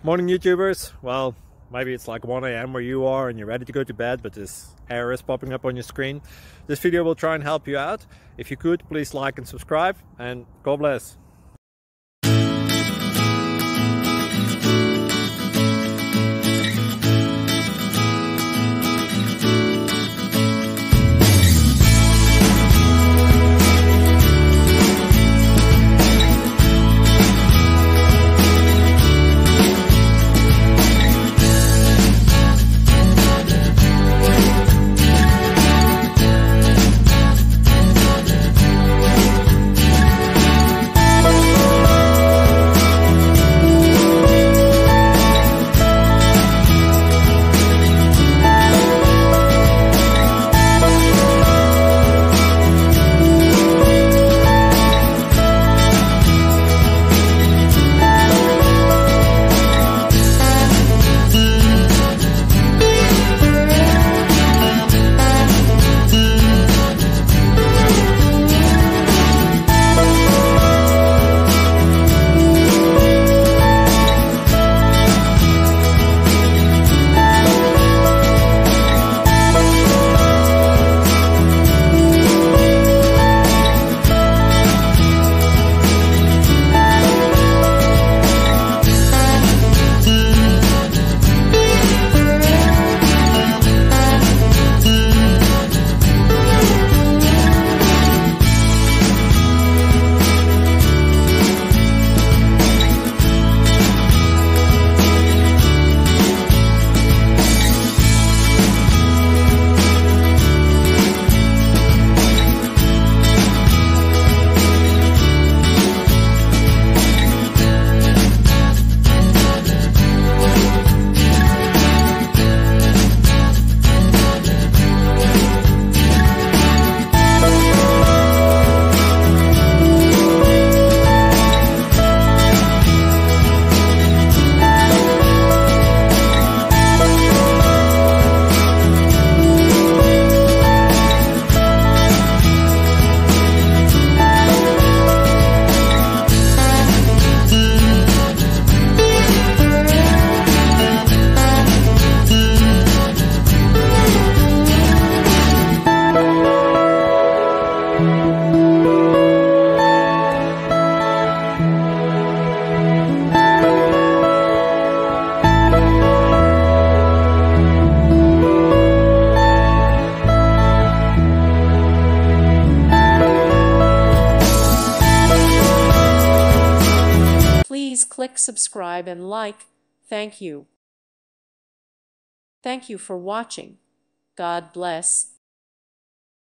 Morning YouTubers. Well, maybe it's like 1 a.m. where you are and you're ready to go to bed, but this error is popping up on your screen. This video will try and help you out. If you could, please like and subscribe, and God bless. Please click subscribe and like. Thank you. Thank you for watching. God bless.